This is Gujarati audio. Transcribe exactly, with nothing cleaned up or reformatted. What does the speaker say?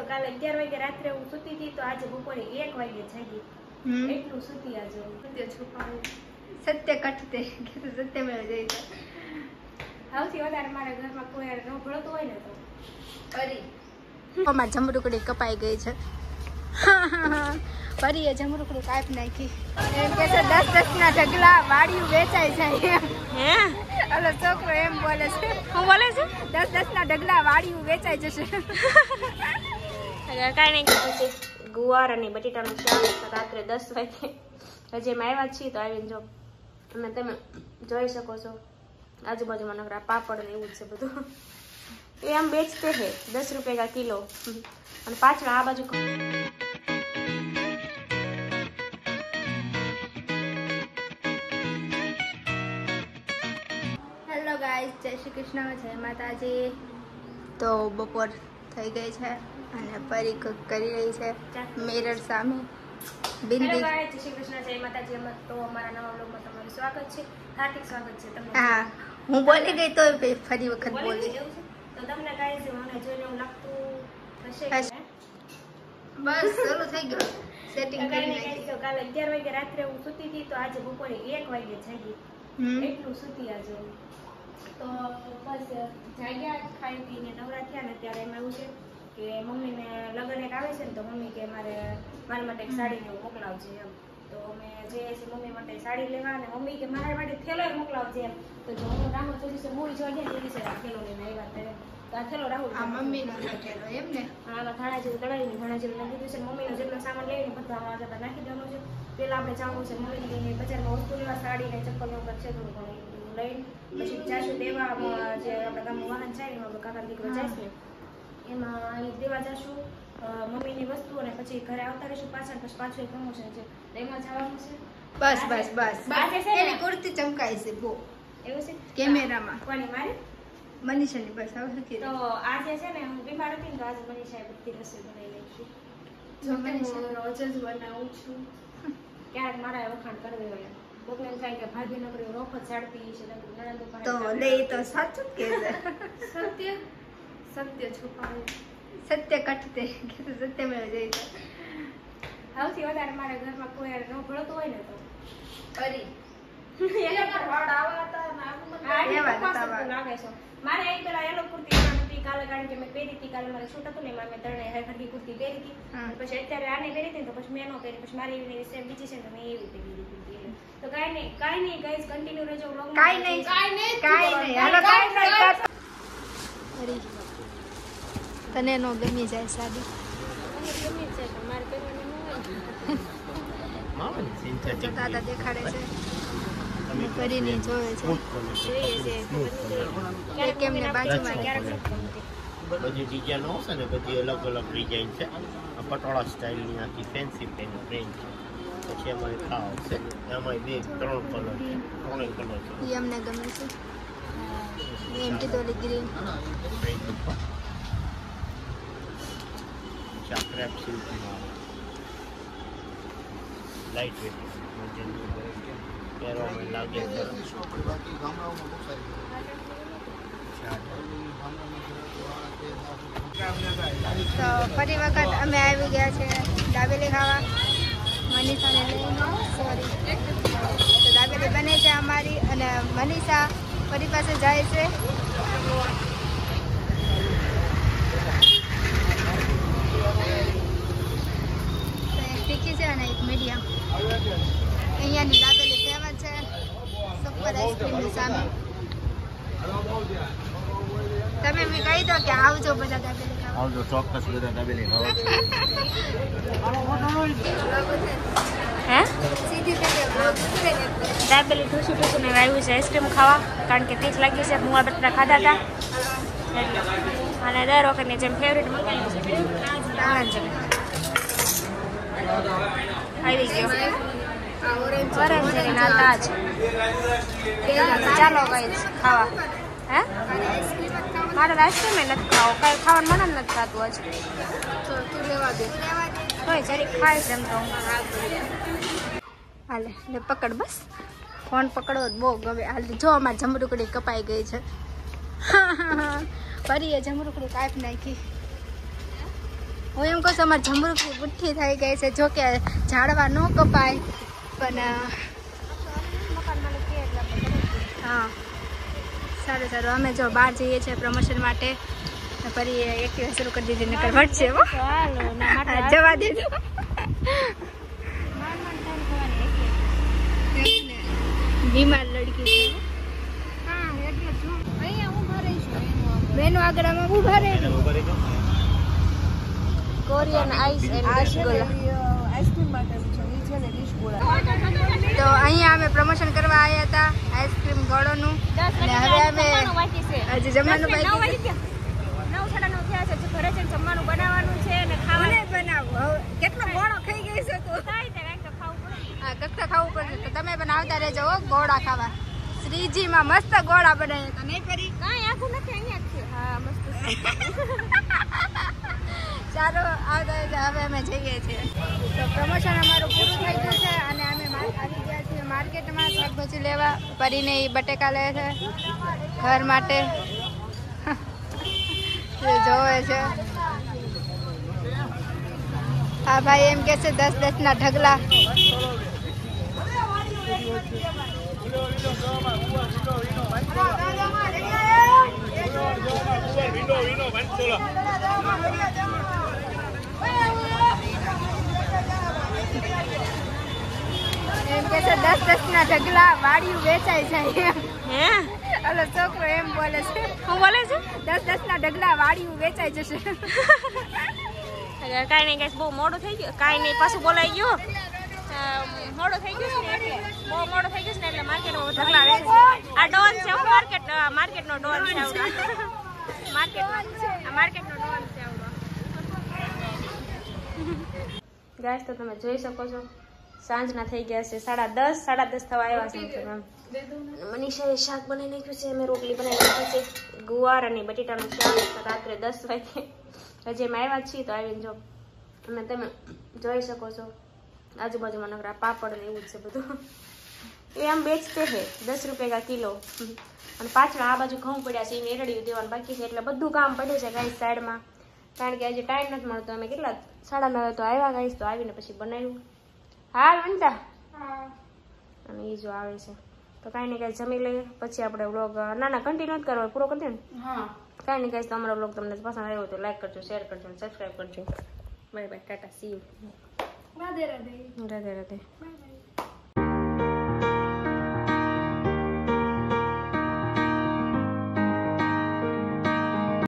કાલે અગિયાર વાગે રાત્રે હું સૂતી હતી તો આજે બપોરે એક વાગે જાગી. એટલું સૂતી આજે સત્ય છુપાવું સત્ય કટતે સત્ય મેળ જઈ સૌથી વધારે મારા ઘરમાં કોઈ ન ભળતું હોય ને તો પરી અમાર જમરૂકડી કપાઈ ગઈ છે. પરીએ જમરૂકડી કાપી નાખી. એમ કે છે દસ દસ ના ઢગલા વાડિયું વેચાય છે. હે ઓલો છોકરો એમ બોલે છે. હું બોલે છે દસ દસ ના ઢગલા વાડિયું વેચાઈ જશે. કાંઈ નહીં પછી ગુવાર અને બટેટાનું શાક રાત્રે દસ વાગે હજી અમે આવ્યા છીએ તો આવીને જો અને તમે જોઈ શકો છો આજુબાજુમાં નકરા પાપડ ને એવું જ છે બધું. એ આમ બેચતે છે દસ રૂપિયા કા કિલો અને પાછળ આ બાજુ હેલો ગાઈસ, જય શ્રી કૃષ્ણ, જય માતાજી. તો બપોર થઈ ગઈ છે અને પરી કરી રહી છે મિરર સામે બિંદી. જય શ્રી કૃષ્ણ, જય માતાજી. તો અમારા નવા વ્લોગમાં તમારું સ્વાગત છે, હાર્દિક સ્વાગત છે તમને. હા, હું બોલી ગઈ તો ફરી વખત બોલી. તો તમને ગાઈસ મને જોઈને એવું લાગતું હશે કે બસ શરૂ થઈ ગયો સેટિંગ કરી નાખી. તો કાલે અગિયાર વાગે રાત્રે હું સૂતી હતી તો આજે બપોરે એક વાગે જાગી. એટલું સૂતી આજે તો બસ જાગ્યા ખાઈ પીને નવરા થયા ને ત્યારે એમાં એવું છે કે મમ્મીને લગ્ન એક આવે છે ને તો મમ્મી કે મારે મારા માટે એક સાડી ને મોકલાવજે એમ. તો અમે જઈએ છીએ મમ્મી માટે સાડી લેવા અને મમ્મી કે મારા માટે થેલો મોકલાવજે એમ. તો જો હું રાહુલ તો દિવસે મૂવી જોવા ગયા તે દિવસે થેલો લઈને આવ્યા ત્યારે તો આ થેલો રાહુલ આ મમ્મીનો થેલો એમ ને. હા, ધાણા જેવું દળાવીને ધાણા જેવું નાખી દીધું છે. મમ્મીનો જેટલો સામાન લઈને બધા આમાં જતા નાખી દેવાનું છે. પેલા આપણે જવાનું છે મમ્મીની બજારમાં વસ્તુ લેવા સાડી ને ચપ્પલ ને ઉપર છે થોડું ઘણું લઈને પછી જાશું દેવા જે આપણા ગામનું વાહન છે એમાં કાકા દીકરો જાય છે એમાં અહીં દેવા જશું મમ્મીની વસ્તુ અને પછી ઘરે આવતા રહીશું પાછળ પછી પાછું એક પ્રમોશન છે એમાં જવાનું છે. બસ બસ બસ એની કુર્તી ચમકાય છે બહુ એવું છે કેમેરામાં. કોની મારી મનીષાની બસ હવે શું કીધું. તો આજે છે ને હું બીમાર હતી ને તો આજે મનીષાએ બધી રસોઈ બનાવી નાખી. જો હું રોજ જ બનાવું છું. ક્યારેક મારા વખાણ કરવી હોય કોકને એમ થાય કે ભાભી નકરી રોફ જ સાડતી છે તો લે તો સાચું કે સત્ય સત્ય છુપાવું સત્ય કટતે સત્ય મેળ જઈ સૌથી વધારે મારા ઘરમાં કોઈ ન ભળતું હોય ને તો પરી મારે એક પેલા એલો કુર્તી હતી કાલે કારણ કે મેં પહેરી હતી કાલે મારે છૂટ હતું ને મેં ત્રણે હરખી કુર્તી પહેરી હતી પછી અત્યારે આને પહેરી હતી તો પછી મેં ન પહેરી પછી મારી એવી સેમ બીજી છે તો મેં એવી પહેરી હતી. તો કાઈ નહીં કાઈ નહીં ગાઈસ કન્ટિન્યુ રહેજો વ્લોગમાં. કાઈ નહીં કાઈ નહીં કાઈ નહીં હાલો કાઈ નહીં. પરી તને નો ગમી જાય સાડી મને ગમી છે તો મારે પહેરવાની ન હોય મામા સિંચા દાદા દેખાડે છે અમે પરીની જોવે છે જોઈએ છે કે કેમને બાજુમાં ક્યારેક બધી ડિઝાઇન આવશે ને બધી અલગ અલગ ડિઝાઇન છે. પટોળા સ્ટાઇલની આખી ફેન્સી પેન રેન્જ છે. પછી અમારે ખાવ આવશે એમાં બે ત્રણ કલર છે ત્રણેય કલર છે એ અમને ગમે છે. એમ કીધું ગ્રીન ક્રેપ સિલ્કમાં લાઇટ વેટ પહેરવામાં લાગે છે. તો ફરી વખત અમે આવી ગયા છે દાબેલી ખાવા મનીષાને લઈને. સોરી તો દાબેલી બને છે અમારી અને મનીષા ફરી પાસે જાય છે. એક તીખી છે અને એક મીડિયમ. અહીંયાની દાબેલી ફેમસ છે સુપર આઈસ્ક્રીમની સામે. તમે મેં કહી દો કે આવજો બધા દાબેલી ખાવા. આવજો ચોક્કસ બધા દાબેલી ખાવા. હે સીધી રીતે બ્લોગ ઉતરે ને દાબેલી ઠૂસું ઠૂસું ને આવ્યું છે આઈસ્ક્રીમ ખાવા કારણ કે તીખ લાગી છે. મુવા બટાટા ખાધા હતા અને દર વખતની જેમ ફેવરેટ મંગાવી છે આવી ગયો ઓરેન્જ ના તાજ. ચાલો ગઈ ખાવા. હે મારે આઈસ્ક્રીમ નથી ખાવો કાંઈ ખાવાનું મન જ નથી થતું હજી તો તું લેવા દે તોય જરીક ખાઈશ એમ તો. હાલે લે પકડ બસ ફોન પકડવો જ બહુ ગમે. હાલ જો અમારે જમરૂકડી કપાઈ ગઈ છે. પરીએ જમરૂકડી કાપી નાખી. હું એમ કહું છું અમારે જમરૂખની ગુઠ્ઠી થઈ ગઈ છે, જો કે ઝાડવા ન કપાય પણ હા સારું સારું. અમે જો બહાર જઈએ છીએ પ્રમોશન માટે, ફરી એક્ટિવા શરૂ કરી દીધી નકર વટશે હો. જવા દેજો. બીમાર લડકી છે. બેનો આગળ અમે ઉભા રહી. Korean ice and rasgulla. તો અહીંયા અમે પ્રમોશન કરવા આવ્યા હતા આઈસ્ક્રીમ ગોળોનું, અને હવે અમે હજી જમવાનું બાકી છે. નવ સાડા નવ થયા છે, ઘરે જઈને જમવાનું બનાવવાનું છે અને ખાવાનું બનાવવું. હવે કેટલો ગોળો ખાઈ ગઈ છે તું. કાંઈ તે કાંઈક તો ખાવું પડે. હા કક્કા ખાવું પડશે, તો તમે પણ આવતા રહેજો હો ગોળા ખાવા. શ્રીજીમાં મસ્ત ગોળા બનાવ્યા હતા નહીં ફરી? કાંઈ આખું નથી, અહીંયા જ છે. હા મસ્ત છે. ચાલો આવતા રહેજો. હવે અમે જઈએ છીએ. તો પ્રમોશન અમારું પૂરું થઈ ગયું છે અને અમે આવી ગયા છીએ માર્કેટમાં શાકભાજી લેવા. પરીને એ બટેકા લે છે ઘર માટે, જોવે છે. હા ભાઈ એમ કે છે દસ દસ ના ઢગલા. એમ કે છે દસ દસ ના ઢગલા વાડિયું વેચાય જાય. હે ઓલો છોકરો એમ બોલે છે. હું બોલે છે? દસ દસ ના ઢગલા વાડિયું વેચાઈ જશે. કાંઈ નહીં ગાઈસ, બહુ મોડું થઈ ગયું. કાંઈ નહીં, પાછું બોલાઈ ગયું. મોડું થઈ ગયું છે ને એટલે બહુ મોડું થઈ ગયું છે ને એટલે માર્કેટમાં ઢગલા રહે છે. આ ડોન છે, હું માર્કેટ માર્કેટનો ડોન છે. માર્કેટ આ માર્કેટનો ડોન છે. ગાઈસ તો તમે જોઈ શકો છો સાંજના થઈ ગયા છે સાડા દસ સાડા દસ થવા આવ્યા છે. મનીષાએ શાક બનાવી નાખ્યું છે, અમે રોટલી બનાવી નાખી છે, ગુવાર અને બટેટાનું શાક. રાત્રે દસ વાગે હજી અમે આવ્યા છીએ, તો આવીને જો અને તમે જોઈ શકો છો આજુબાજુમાં નકરા પાપડ ને એવું જ છે બધું. એ આમ બેચતે છે દસ રૂપિયા કિલો. અને પાછળ આ બાજુ ઘઉં પડ્યા છે, એને એરડિયું દેવાનું બાકી છે, એટલે બધું કામ પડ્યું છે ગાઈસ સાઈડમાં. કારણ કે હજી ટાઈમ નથી મળતો. અમે કેટલા સાડા નવે તો આવ્યા ગાઈસ, તો આવીને પછી બનાવ્યું. હા વંતા અને એ જો આવે છે, તો કાંઈ નહીં કાંઈ જમી લઈએ પછી આપણે વ્લોગ ના ના કન્ટિન્યુ જ કરવો, પૂરો કરી દે ને. હા કાંઈ નહીં કાંઈ, તો અમારો વ્લોગ તમને પસંદ આવ્યો તો લાઈક કરજો, શેર કરજો અને સબસ્ક્રાઈબ કરજો. Bye bye, tata, see you. Radhe Radhe. Radhe Radhe.